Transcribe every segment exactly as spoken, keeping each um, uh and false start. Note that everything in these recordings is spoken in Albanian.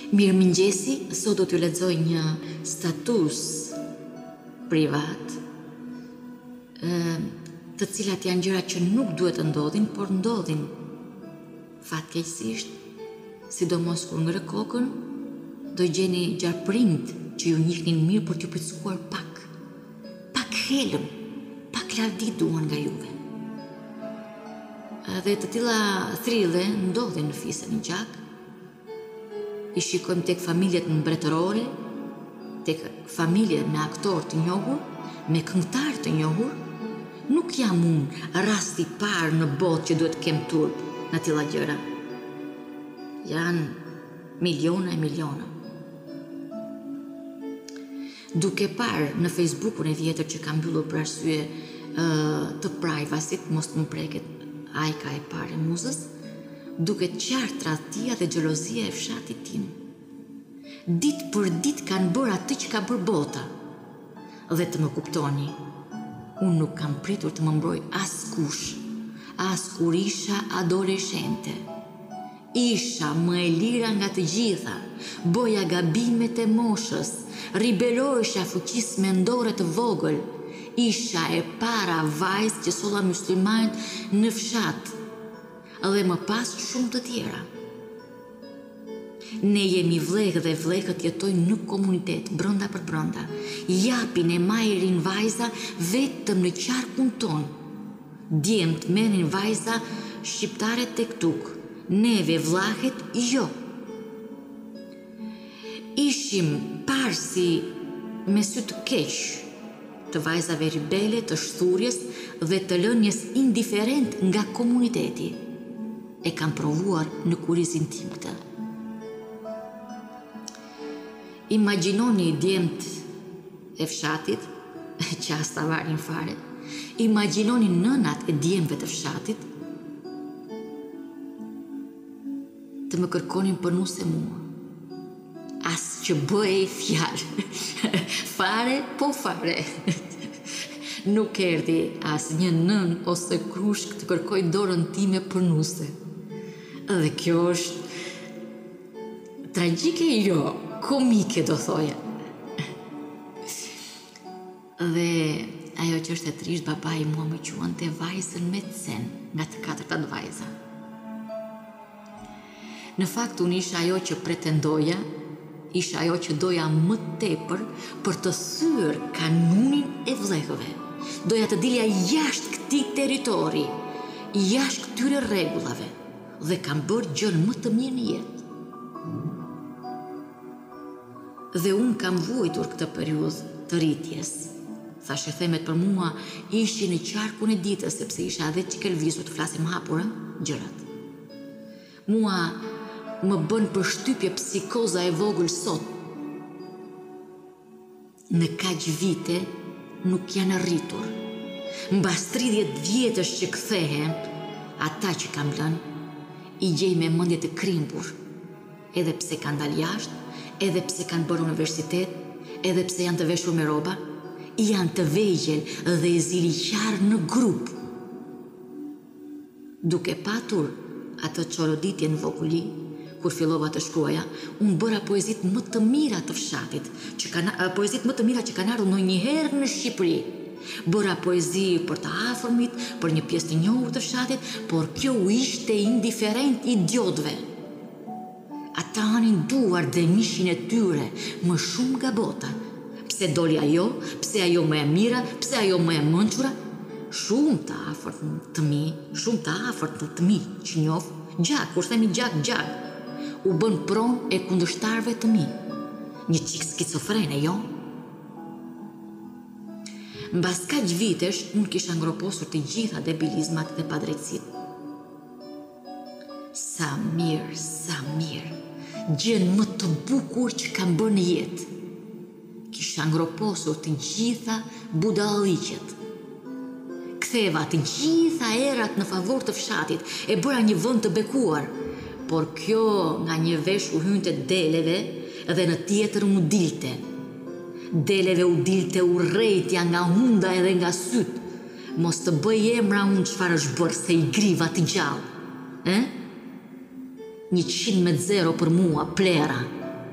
Mirëmëngjesi, sot do t'ju lexoj një status privat, të cilat janë gjëra që nuk duhet të ndodhin, por ndodhin fatkeqësisht, sidomos kur ngre kokën, do gjeni gjarprinjt që ju njihnin mirë për t'ju pickuar pak, pak helm, pak lavdi duan nga juve. Dhe të tilla thrille ndodhin në fisën e gjak. I shikojmë tek familjet mbretërore, tek familje me aktor të njohur, me këngëtar të njohur. Nuk jam unë rasti i parë në botë që duhet kem turp në tilla gjëra. Janë miliona e miliona. Duke parë në Facebookun e vjetër që kam mbyllur për arsye uh, të privacy, mos të më preket ajka e parë e muzës, duke qartë tradhtia dhe xhelozia e fshatit tim. Ditë për ditë kanë bërë atë që ka bërë bota. Dhe të më kuptoni, unë nuk kam pritur të më mbroj askush, as kur isha adoleshente. Isha më e lira nga të gjitha, boja gabimet e moshës, ribelohesha fuqisë mendore të vogël, isha e para vajzë që solla muslimanët në fshat, dhe më pas shumë të tjera. Ne jemi vlehë dhe vlehët jetojnë në komunitet, brënda për brënda. Japin e majrin vajza vetëm në qarkun ton. Djemt merrin vajza shqiptare tek tuk, neve vllahet jo. Ishim parë si me sy të keq të vajzave ribele, të shthurjes dhe të lënjes indiferent nga komuniteti. E kam provuar në kurizin tim këtë. Imagjinoni djemt e fshatit, që as ta varin fare, imagjinoni nënat e djemve të fshatit, të më kërkonin për nuse mua. As që bëj fjalë, fare po fare. Nuk erdhi as një nën ose krushk të kërkoj dorën time për nuse. Dhe kjo është tragjike, jo, komike do thoja. Dhe ajo që është e trisht, babai mua më quante vajzën me cen nga të katërtat vajza. Në fakt unë isha ajo që pretendoja, isha ajo që doja më tepër për të thyer kanunin e vllehëve. Doja të dilja jashtë këtij territori, jashtë këtyre rregullave, dhe kam bërë gjën më të mirë në jetë. Dhe unë kam vuajtur këtë periudhë të rritjes. Thashë themet për mua ishin në qarkun e ditës, sepse isha edhe çike lvizur të flasim hapur, gjërat. Mua më bën përshtypje psikoza e vogël sot. Në kaq vite nuk janë rritur. Mbas tridhjetë vjetësh që kthehem, ata që kam lënë, i gjej me mendje të krimbur, edhe pse kanë dalë jashtë, edhe pse kanë bërë universitet, edhe pse janë të veshur me rroba, janë të vegjël dhe ziliqar në grup. Duke patur atë çoroditje në voguli, kur fillova të shkruaja, unë bëra poezit më të mira të fshatit, që kanë, poezit më të mira që kanë ardhur ndonjëherë në Shqipëri. Bëra poezi për të afërmit, për një pjesë të njohur të fshatit, por kjo u ishte indiferent idiotëve. Ata hanin duar dhe mishin e tyre më shumë nga bota. Pse doli ajo, pse ajo më e mira, pse ajo më e mençura? Shumë të afërt të mi, shumë të afërt të mi që njoh, gjak, kur themi gjak, gjak, u bën pronë e kundërshtarëve të mi. Një çik skicofrene, jo? Mbas kaq vitesh, unë kisha ngroposur të gjitha debilizmat dhe padrejtësitë. Sa mirë, sa mirë, gjën më të bukur që kam bërë në jetë. Kisha ngroposur të gjitha budalliqet. Ktheva të gjitha erat në favor të fshatit, e bëra një vend të bekuar, por kjo nga një vesh u hynte deleve dhe në tjetër u dilte. Deleve u dilte u rrejtja nga hunda edhe nga syt. Mos të bëj emra unë çfarë është bërë, se i griva të gjallë. Eh? Një qind me zero për mua, plera.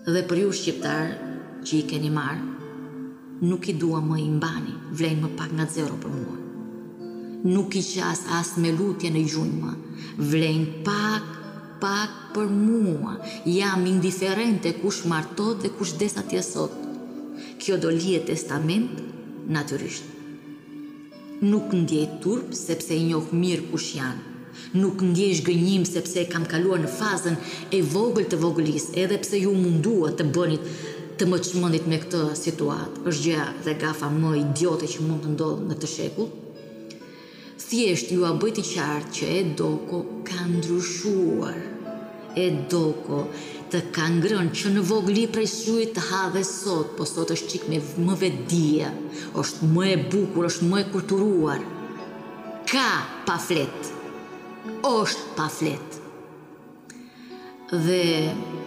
Dhe për ju shqiptar që i keni marë, nuk i dua më i mbani, vlejnë më pak nga zero për mua. Nuk i qas as me lutje në gjunjë më, vlejnë pak, pak për mua. Jam indiferente kush martot dhe kush des atje sot. Kjo do lihet testament, natyrisht. Nuk ndjej turp sepse i njoh mirë kush janë. Nuk ndjej zhgënjim sepse e kam kaluar në fazën e vogël të vogëlisë, edhe pse ju mundua të bënit të më çmendit me këtë situatë. Është gjëja dhe gafa më idiote që mund të ndodhë në këtë shekull. Thjesht ju a bëjti qartë që Edoko ka ndryshuar. Edoko të ka ngrënë që në vogli prej syrit të have sot, po sot është qik me më vetdije, është më e bukur, është më e kulturuar. Ka pa flet, është pa flet. Dhe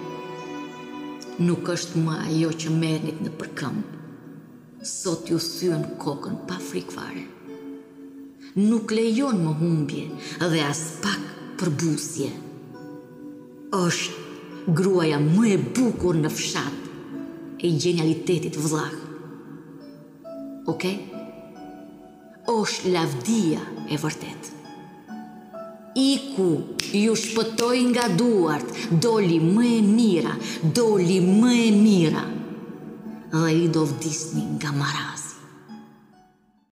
nuk është më ajo që merrnit në përkëmb. Sot ju thyen kokën pa frikë fare. Nuk lejon më humbje dhe as pak përbusje. Është gruaja më e bukur në fshat e genialitetit vëllah. Okej? Është lavdia e vërtet. Iku, ju shpëtoi nga duart, doli më e mira, doli më e mira. Dhe i do vdisni nga maraz.